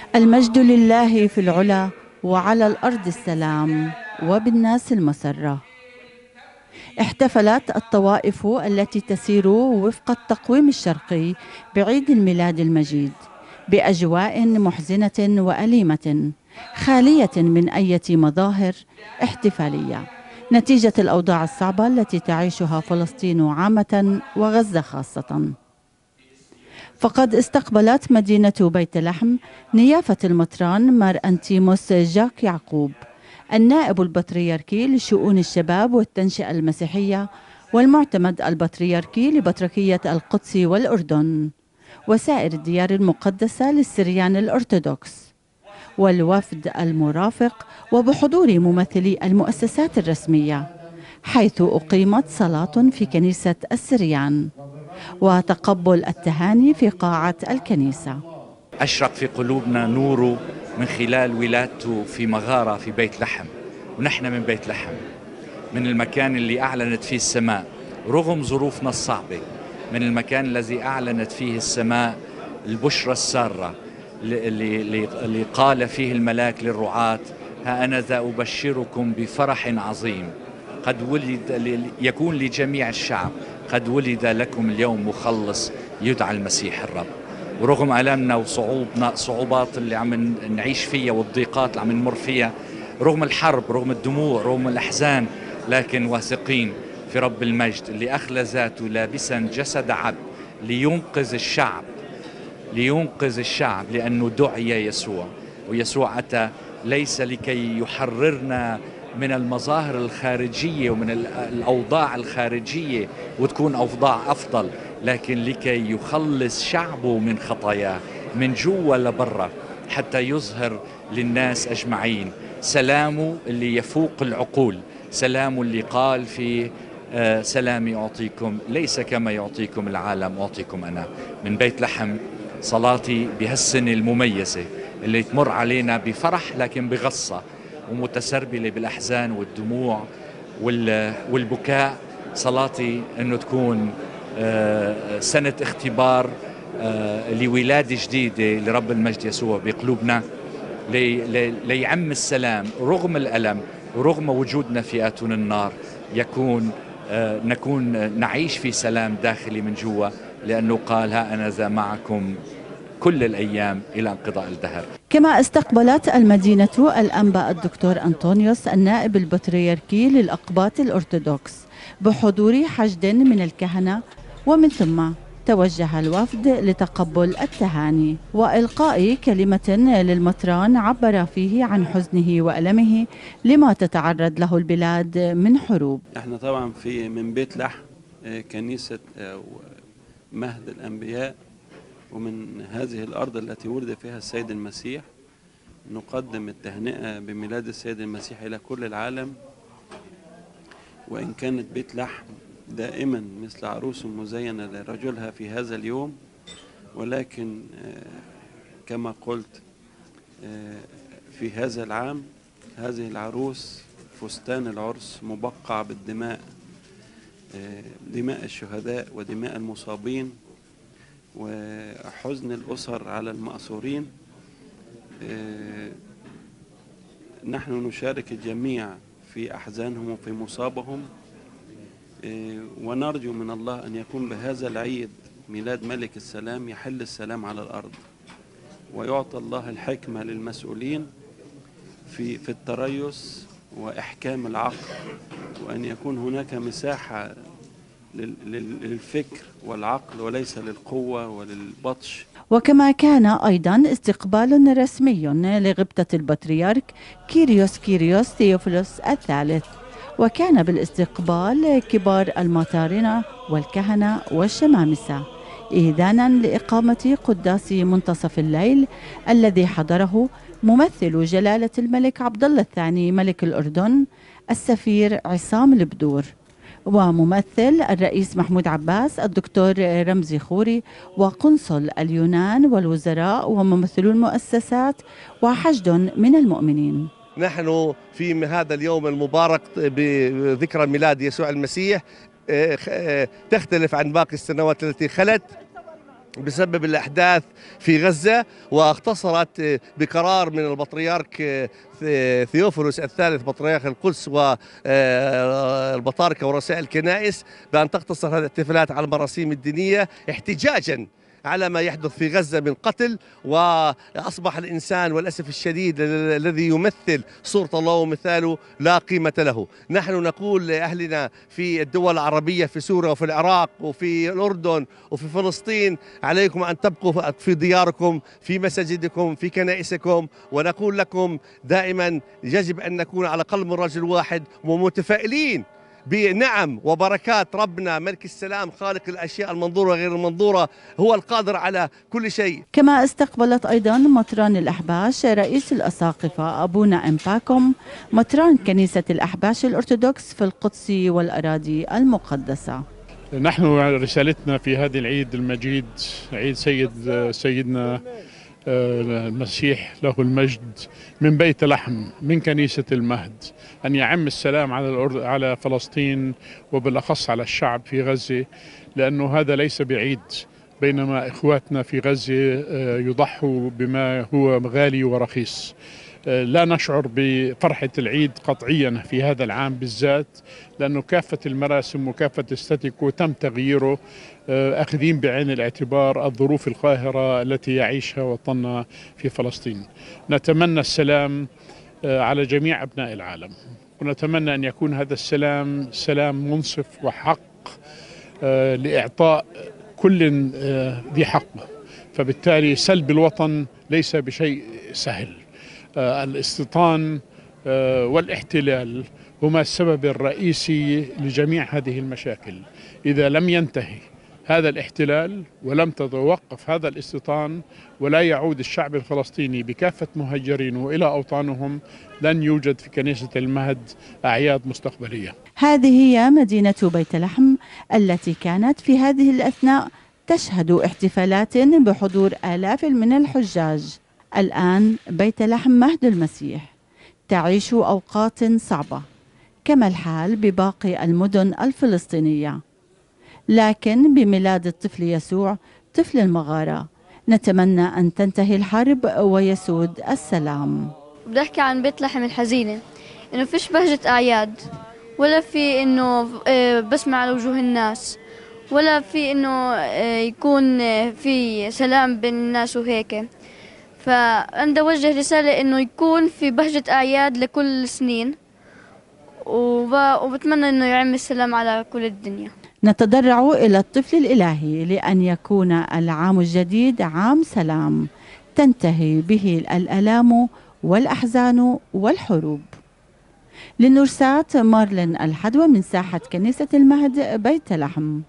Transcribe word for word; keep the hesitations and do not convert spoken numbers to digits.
المجد لله في العلا وعلى الأرض السلام وبالناس المسرة. احتفلت الطوائف التي تسير وفق التقويم الشرقي بعيد الميلاد المجيد بأجواء محزنة وأليمة خالية من أي مظاهر احتفالية نتيجة الأوضاع الصعبة التي تعيشها فلسطين عامة وغزة خاصة. فقد استقبلت مدينة بيت لحم نيافة المطران مار أنتيموس جاك يعقوب النائب البطريركي لشؤون الشباب والتنشئة المسيحية والمعتمد البطريركي لبطريركية القدس والأردن وسائر الديار المقدسة للسريان الأرثوذكس والوفد المرافق وبحضور ممثلي المؤسسات الرسمية، حيث أقيمت صلاة في كنيسة السريان وتقبل التهاني في قاعة الكنيسة. أشرق في قلوبنا نوره من خلال ولادته في مغارة في بيت لحم، ونحن من بيت لحم، من المكان اللي أعلنت فيه السماء رغم ظروفنا الصعبة، من المكان الذي أعلنت فيه السماء البشرى السارة اللي, اللي قال فيه الملاك للرعاة: ها أنا ذا أبشركم بفرح عظيم قد ولد يكون لجميع الشعب، قد ولد لكم اليوم مخلص يدعى المسيح الرب. ورغم ألمنا وصعوبنا صعوبات اللي عم نعيش فيها والضيقات اللي عم نمر فيها، رغم الحرب، رغم الدموع، رغم الأحزان، لكن واثقين في رب المجد اللي أخلى ذاته لابسا جسد عبد لينقذ الشعب، لينقذ الشعب لأنه دعي يسوع. ويسوع أتى ليس لكي يحررنا من المظاهر الخارجية ومن الأوضاع الخارجية وتكون أوضاع أفضل، لكن لكي يخلص شعبه من خطاياه من جوا لبرا، حتى يظهر للناس أجمعين سلامه اللي يفوق العقول، سلامه اللي قال فيه آه سلامي أعطيكم ليس كما يعطيكم العالم أعطيكم أنا. من بيت لحم صلاتي بهالسنة المميزة اللي تمر علينا بفرح لكن بغصة ومتسربلة بالأحزان والدموع والبكاء، صلاتي أنه تكون سنة اختبار لولادة جديدة لرب المجد يسوع بقلوبنا، ليعم السلام رغم الألم ورغم وجودنا في آتون النار، يكون نكون نعيش في سلام داخلي من جوا، لأنه قال: ها أنا ذا معكم كل الأيام إلى انقضاء الدهر. كما استقبلت المدينة الأنبا الدكتور أنطونيوس النائب البطريركي للأقباط الأرثوذكس بحضور حشد من الكهنة، ومن ثم توجه الوفد لتقبل التهاني وإلقاء كلمة للمطران عبر فيه عن حزنه وألمه لما تتعرض له البلاد من حروب. احنا طبعا في من بيت لحم كنيسة مهد الأنبياء، ومن هذه الأرض التي ولد فيها السيد المسيح نقدم التهنئة بميلاد السيد المسيح إلى كل العالم. وإن كانت بيت لحم دائما مثل عروس مزينة لرجلها في هذا اليوم، ولكن كما قلت في هذا العام هذه العروس فستان العرس مبقع بالدماء، دماء الشهداء ودماء المصابين وحزن الأسر على المأسورين. نحن نشارك الجميع في أحزانهم وفي مصابهم، ونرجو من الله أن يكون بهذا العيد ميلاد ملك السلام يحل السلام على الأرض، ويعطى الله الحكمة للمسؤولين في في التريث وإحكام العقل، وأن يكون هناك مساحة للفكر والعقل وليس للقوة وللبطش. وكما كان أيضا استقبال رسمي لغبطة البطريرك كيريوس كيريوس ثيوفيلوس الثالث، وكان بالاستقبال كبار المطارنة والكهنة والشمامسة إذانا لإقامة قداس منتصف الليل الذي حضره ممثل جلالة الملك عبد الله الثاني ملك الأردن السفير عصام البدور، وممثل الرئيس محمود عباس الدكتور رمزي خوري، وقنصل اليونان والوزراء وممثلو المؤسسات وحشد من المؤمنين. نحن في هذا اليوم المبارك بذكرى ميلاد يسوع المسيح تختلف عن باقي السنوات التي خلت، بسبب الأحداث في غزة، واختصرت بقرار من البطريرك ثيوفيلوس الثالث بطريرك القدس والبطاركة ورؤساء الكنائس بأن تقتصر هذه الاحتفالات على المراسيم الدينية احتجاجا على ما يحدث في غزة من قتل. وأصبح الإنسان والأسف الشديد الذي يمثل صورة الله ومثاله لا قيمة له. نحن نقول لأهلنا في الدول العربية في سوريا وفي العراق وفي الأردن وفي فلسطين عليكم أن تبقوا في دياركم، في مساجدكم، في كنائسكم، ونقول لكم دائما يجب أن نكون على قلب رجل واحد ومتفائلين بنعم وبركات ربنا ملك السلام خالق الأشياء المنظورة وغير المنظورة، هو القادر على كل شيء. كما استقبلت أيضا مطران الأحباش رئيس الأساقفة أبونا إمباكم مطران كنيسة الأحباش الأرثوذكس في القدس والأراضي المقدسة. نحن رسالتنا في هذا العيد المجيد، عيد سيد سيدنا المسيح له المجد، من بيت لحم من كنيسة المهد، أن يعم السلام على الأرض على فلسطين وبالأخص على الشعب في غزة، لأنه هذا ليس بعيد، بينما إخواتنا في غزة يضحوا بما هو غالي ورخيص. لا نشعر بفرحة العيد قطعيا في هذا العام بالذات، لأنه كافة المراسم وكافة الستيكو تم تغييره أخذين بعين الاعتبار الظروف القاهرة التي يعيشها وطننا في فلسطين. نتمنى السلام على جميع أبناء العالم، ونتمنى أن يكون هذا السلام سلام منصف وحق لإعطاء كل ذي حق، فبالتالي سلب الوطن ليس بشيء سهل. الاستيطان والاحتلال هما السبب الرئيسي لجميع هذه المشاكل. إذا لم ينتهي هذا الاحتلال ولم تتوقف هذا الاستيطان ولا يعود الشعب الفلسطيني بكافة مهجرينه إلى أوطانهم، لن يوجد في كنيسة المهد أعياد مستقبلية. هذه هي مدينة بيت لحم التي كانت في هذه الأثناء تشهد احتفالات بحضور آلاف من الحجاج. الآن بيت لحم مهد المسيح تعيش أوقات صعبة كما الحال بباقي المدن الفلسطينية، لكن بميلاد الطفل يسوع طفل المغارة نتمنى أن تنتهي الحرب ويسود السلام. بدي أحكي عن بيت لحم الحزينة، إنه فيش بهجة أعياد، ولا في إنه بسمع على وجوه الناس، ولا في إنه يكون في سلام بين الناس وهيك. فأنا أوجه رسالة إنه يكون في بهجة أعياد لكل سنين، وبتمنى إنه يعم السلام على كل الدنيا. نتضرع إلى الطفل الإلهي لأن يكون العام الجديد عام سلام تنتهي به الآلام والأحزان والحروب. للنرسات مارلين الحدوى من ساحة كنيسة المهد بيت لحم.